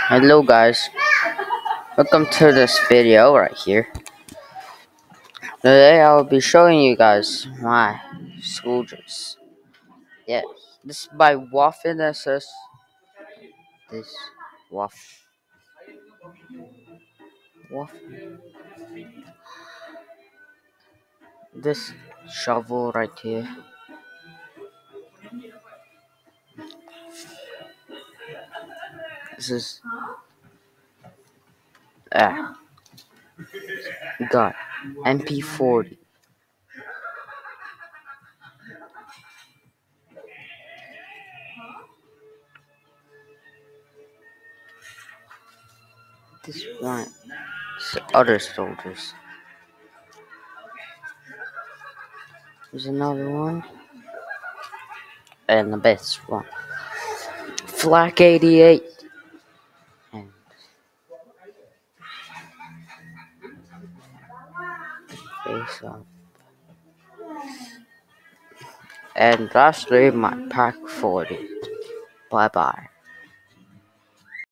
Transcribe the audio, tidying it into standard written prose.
Hello guys, welcome to this video right here. Today I will be showing you guys my school dress. Yeah, this is by Waffen SS. This Waffen. This shovel right here. This is got MP40. This one is other soldiers. There's another one and the best one. Flak 88 and face up. And lastly, my pack 40. Bye bye.